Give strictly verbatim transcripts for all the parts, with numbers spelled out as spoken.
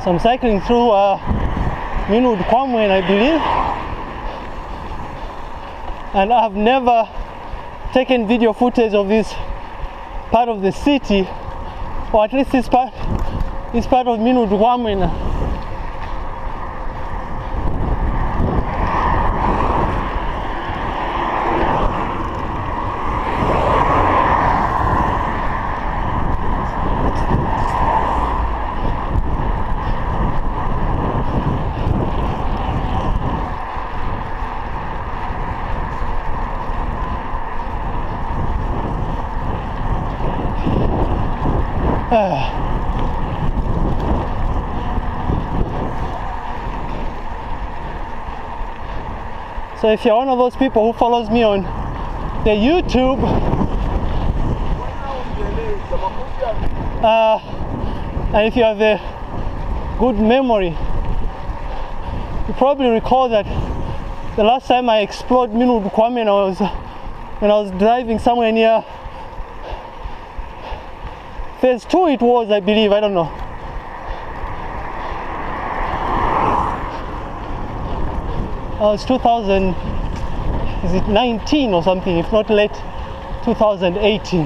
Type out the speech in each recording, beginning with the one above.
So I'm cycling through uh, Meanwood Kwamwena, I believe, and I've never taken video footage of this part of the city, or at least this part, this part of Meanwood Kwamwena. So if you're one of those people who follows me on the YouTube, uh, and if you have a good memory, you probably recall that the last time I explored Meanwood Kwamwena was when I was driving somewhere near phase two, it was, I believe, I don't know. Uh, it's two thousand, is it nineteen or something, if not late two thousand eighteen.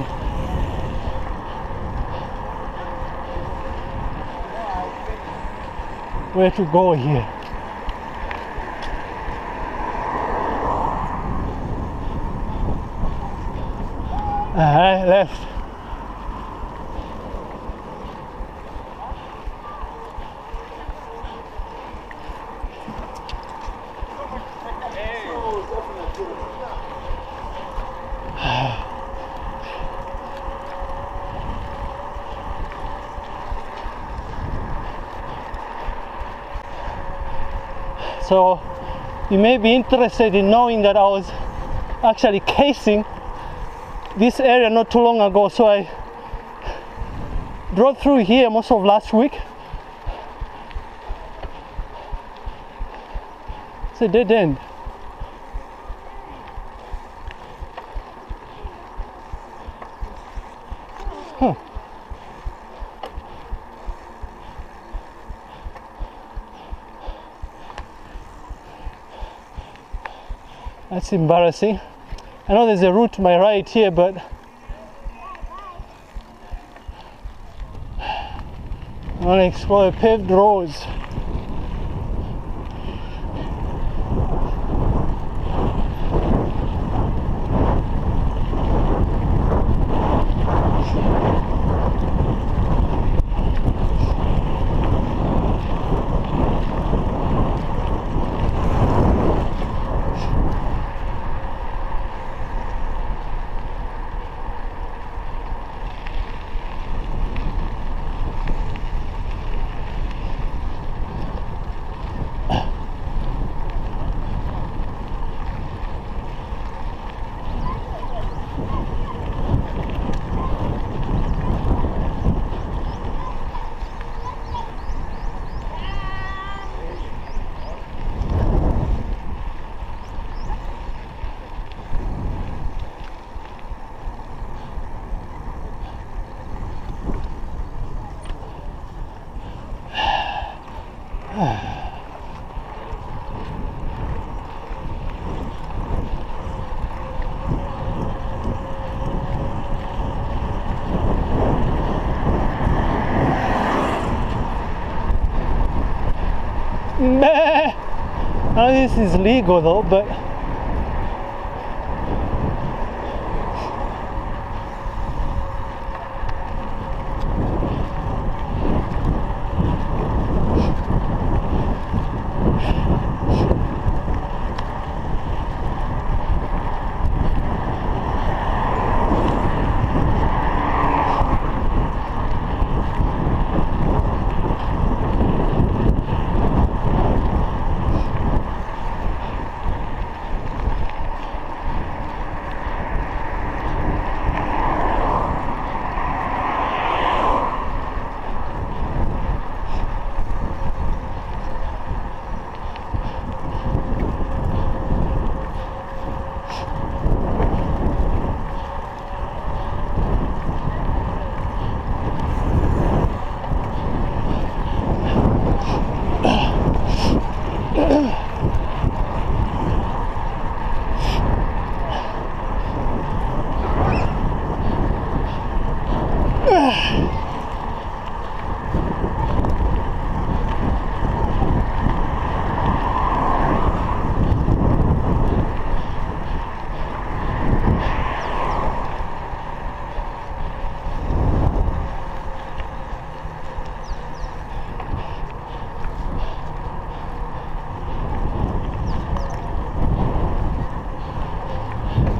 Where to go here? Uh, left. So you may be interested in knowing that I was actually casing this area not too long ago. So I drove through here most of last week. It's a dead end. Huh. That's embarrassing. I know there's a route to my right here, but I want to explore paved roads. Now this is legal though, but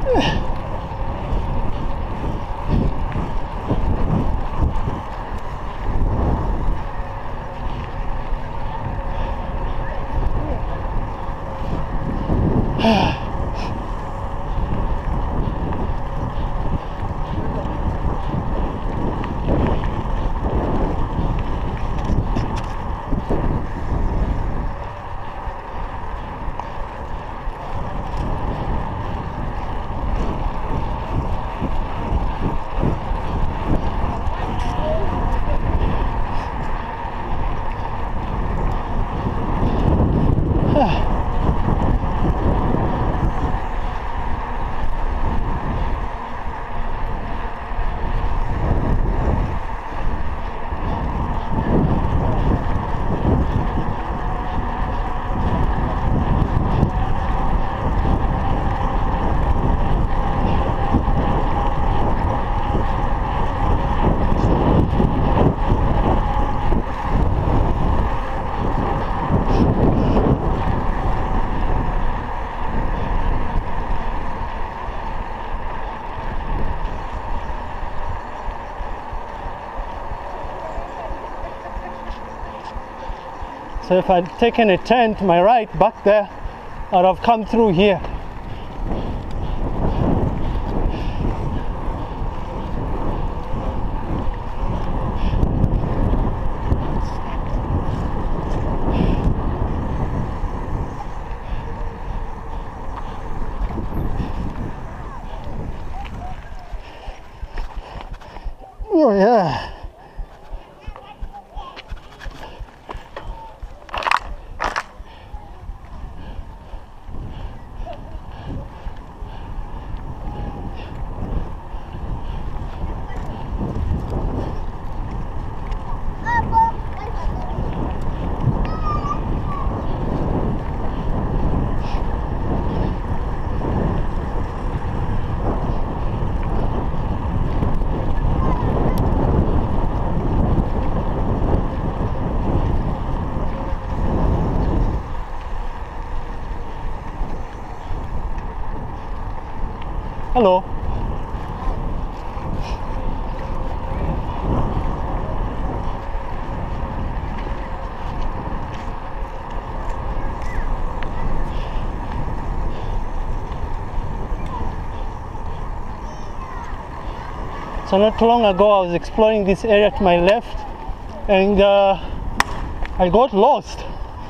So if I'd taken a turn to my right back there, I'd have come through here. Oh yeah. Hello. So not too long ago I was exploring this area to my left and uh, I got lost.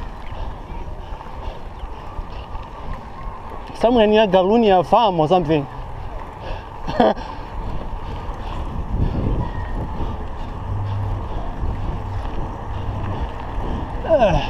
Somewhere near Galunia farm or something. uh.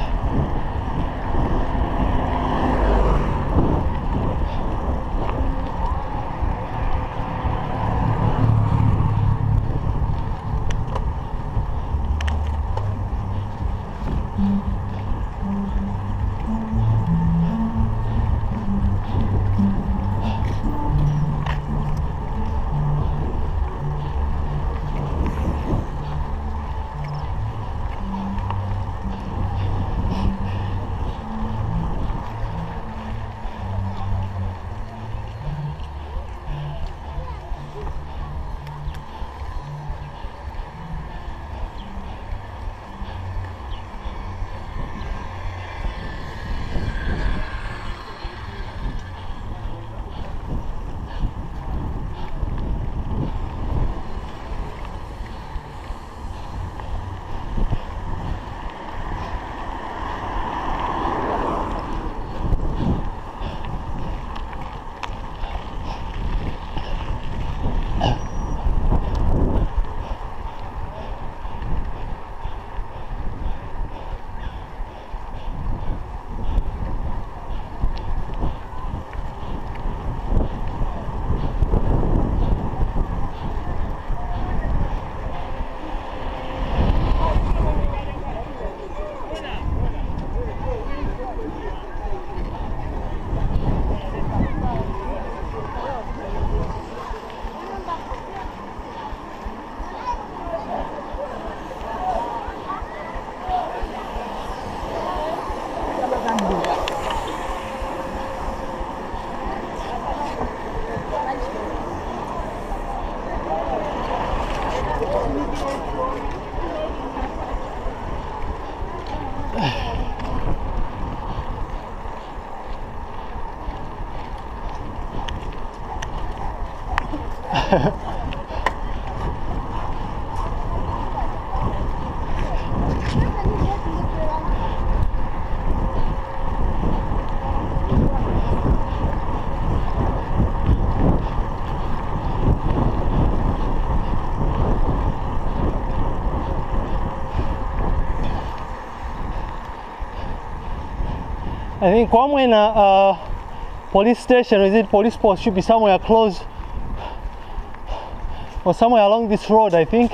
I think Kwamwena uh, police station, is it police post, should be somewhere close or somewhere along this road, I think.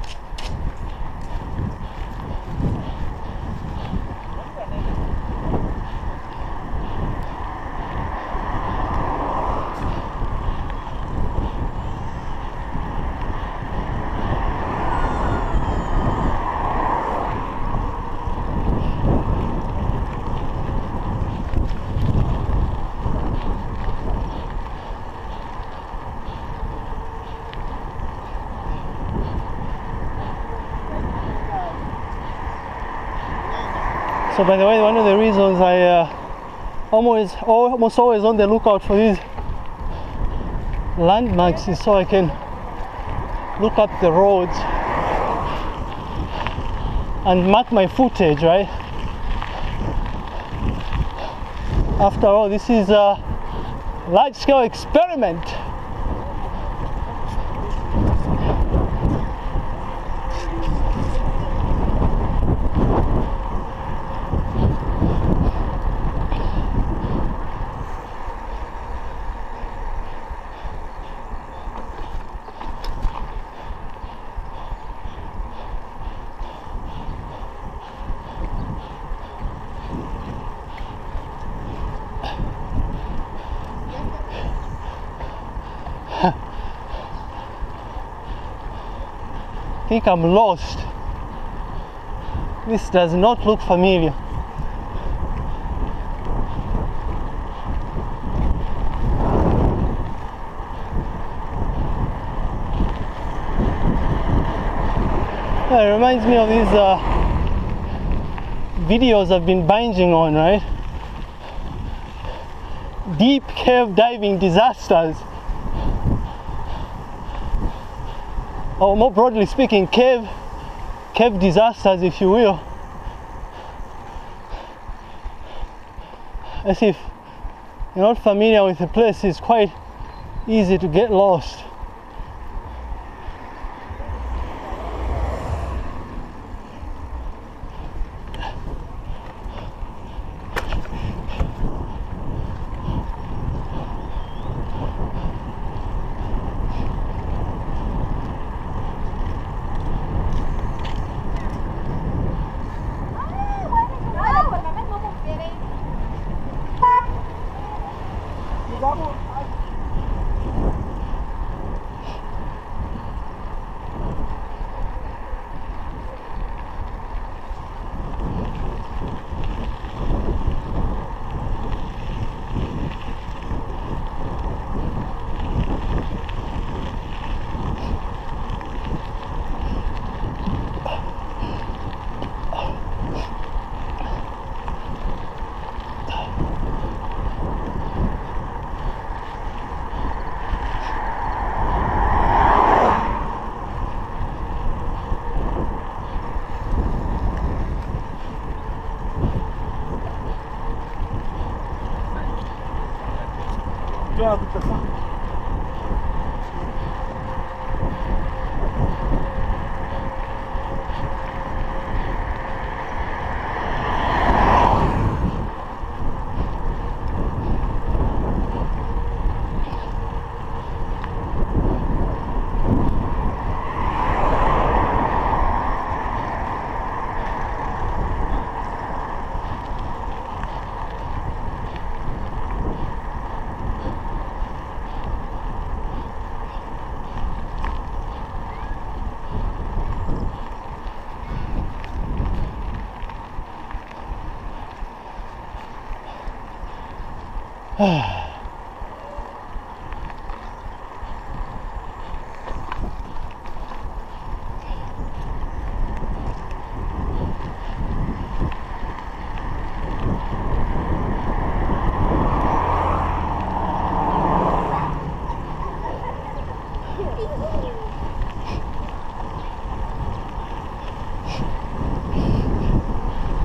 So by the way, one of the reasons I uh, almost almost always on the lookout for these landmarks is so I can look up the roads and mark my footage, right? After all, this is a large-scale experiment. I think I'm lost. This does not look familiar. Yeah, it reminds me of these uh, videos I've been binging on, right? Deep cave diving disasters. Or more broadly speaking, cave, cave disasters, if you will. As if you're not familiar with the place, it's quite easy to get lost.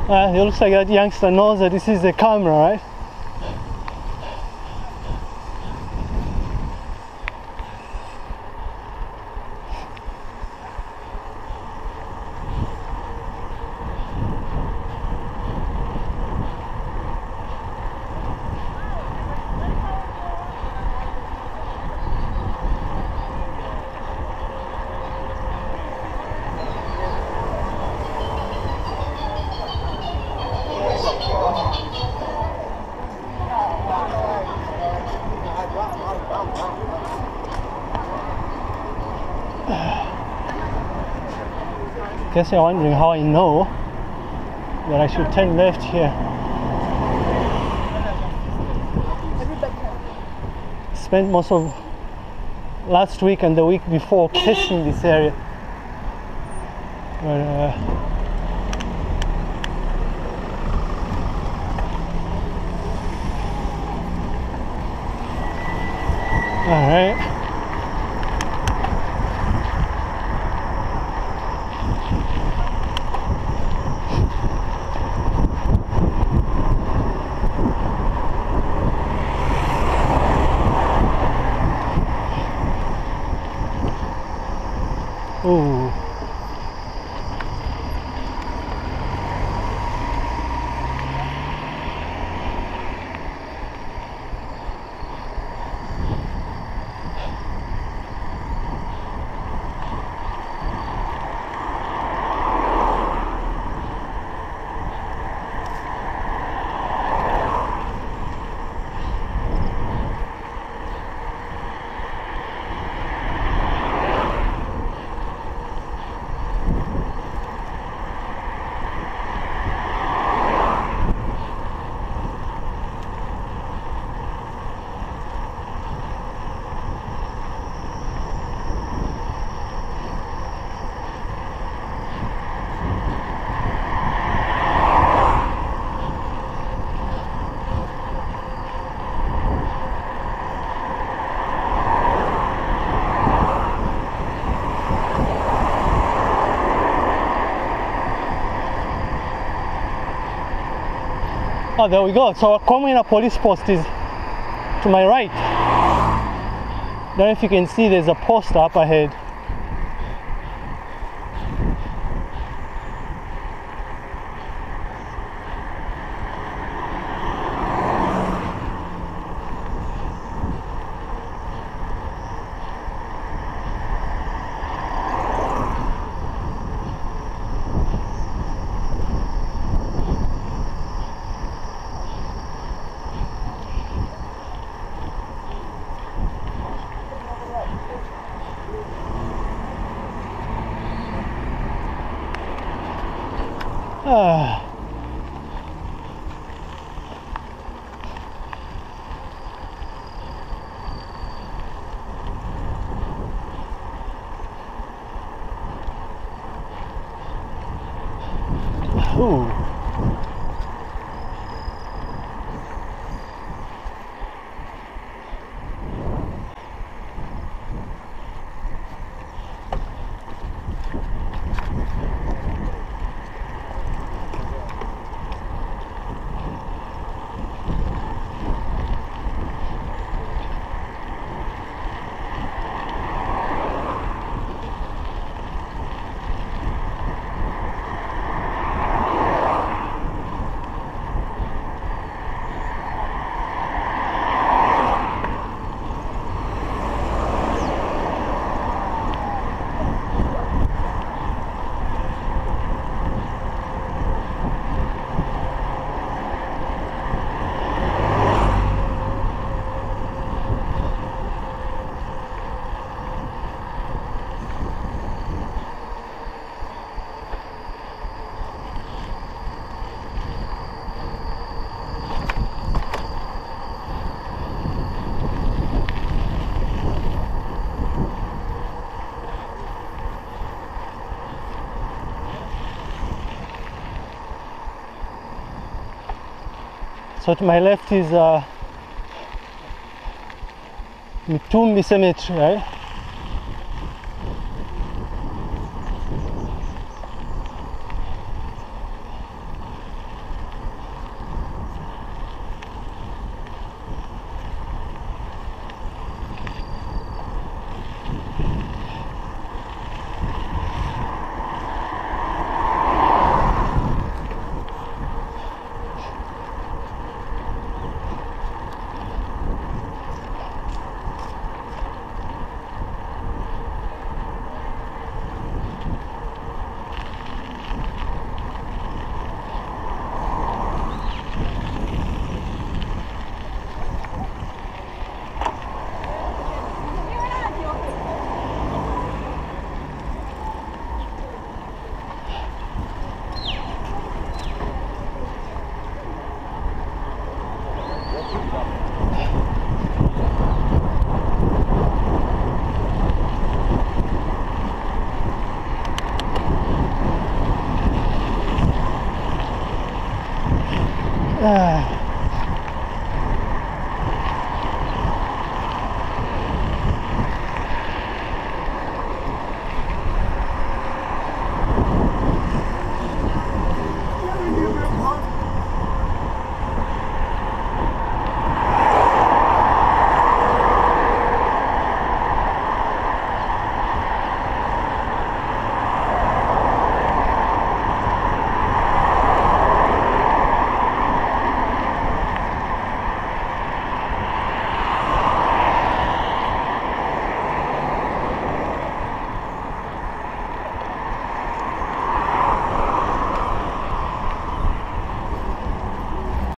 Uh, it looks like that youngster knows that this is the camera, right? Guess you're wondering how I know that I should turn left here. Spent most of last week and the week before testing this area. But, uh, all right. Ooh. Oh, there we go. So our Kwamwena police post is to my right. Don't know if you can see, there's a post up ahead. Ah. Ooh. So to my left is uh, Mitumbi Cemetery, right?